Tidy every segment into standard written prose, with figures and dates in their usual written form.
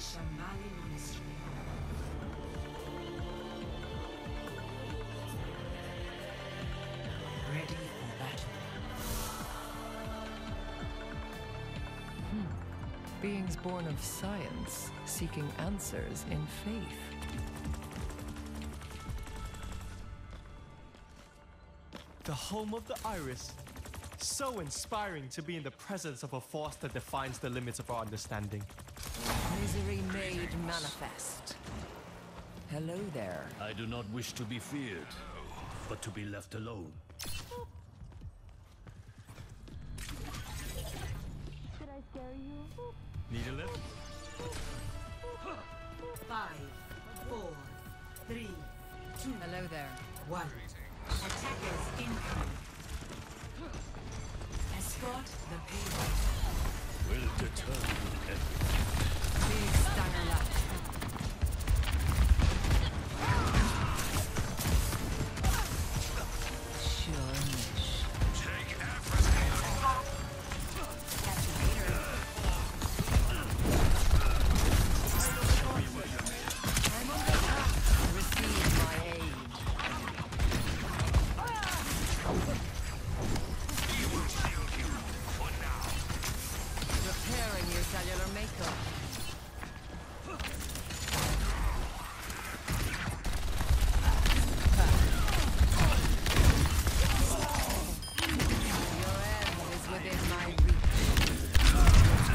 Shamali Monastery. Ready for battle. Beings born of science, seeking answers in faith. The home of the Iris. So inspiring to be in the presence of a force that defines the limits of our understanding. Misery made manifest. Hello there. I do not wish to be feared, but to be left alone. Did I scare you? Need a lift? 5, 4, 3, 2, Hello there. 1. Attackers incoming. Escort the payload. Will determine everything. Please stagger left. Sure niche. Take everything. I'm under attack. Receive my aid. We will shield you for now. Repairing your cellular makeup. Your end is within my reach.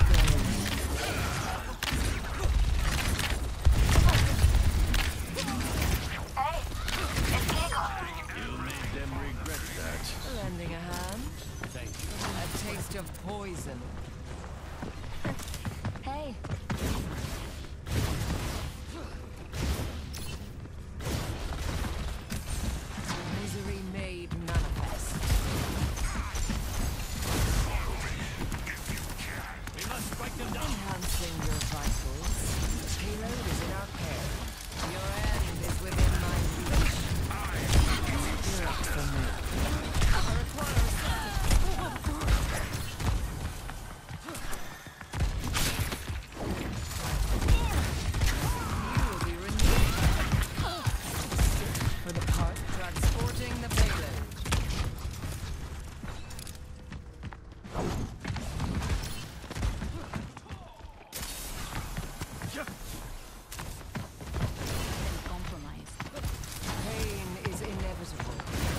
You made them regret that. Lending a hand. Thank you. A taste of poison. Hey, Misery made manifest. We must strike them down. Enhancing your vitals. The payload is in our care. Your end is within my reach. You're up for me. I require you will be renewed. For the part transporting the payload. compromised. Pain is inevitable.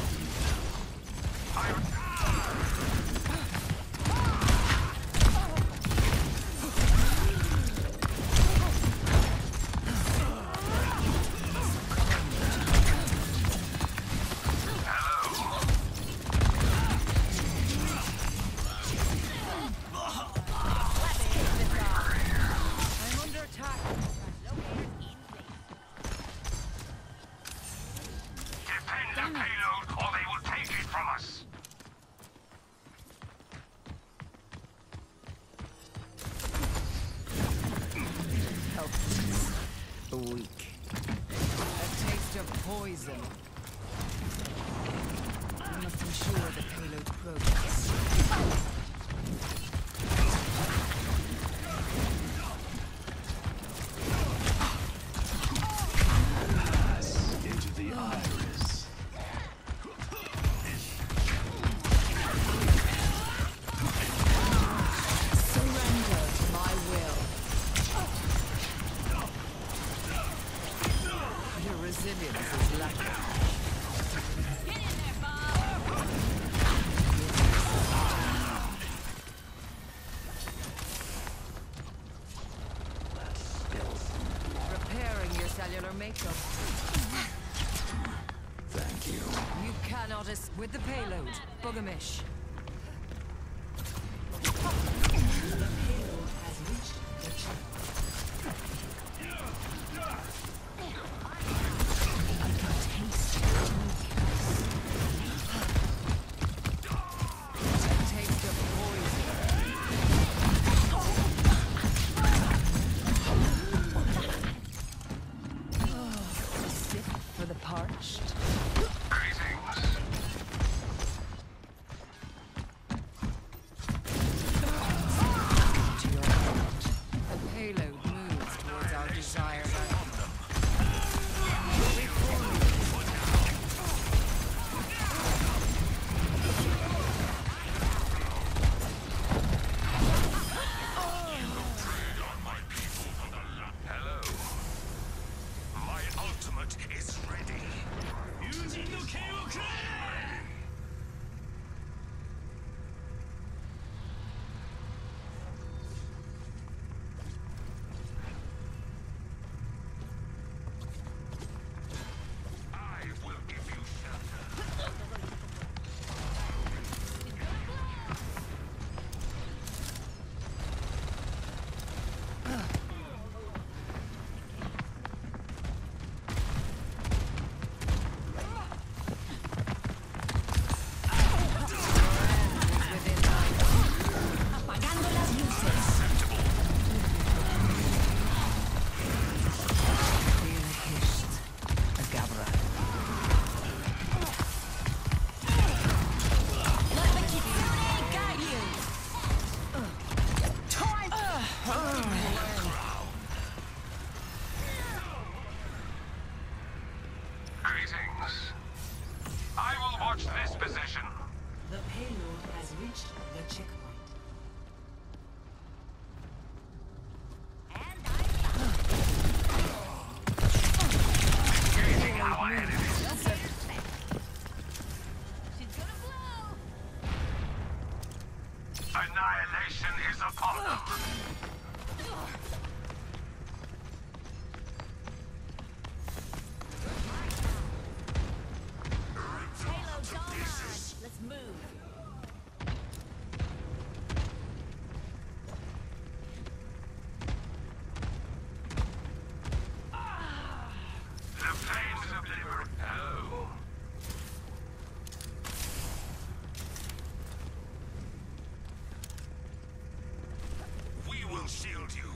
I'm under attack. Defend the payload, or they will take it from us. Helpless. Weak. A taste of poison. We must ensure the payload progress. Into the Iris. Surrender to my will. Your resilience is lacking. Repairing your cellular makeup. Thank you. You cannot with the payload, Bugamish. The payload has reached the checkpoint. I can taste A taste of poison. Sick for the parched. To your right. The payload moves toward ultimate is ready. I will give you shelter. Apagando las luces. Let the Kitsune guide you. Greetings. I will watch this position. The payload has reached the checkpoint. Engaging our enemies. She's gonna blow. Annihilation is upon us. Payload's online. Let's move. The flames of liberty. Oh. We will shield you.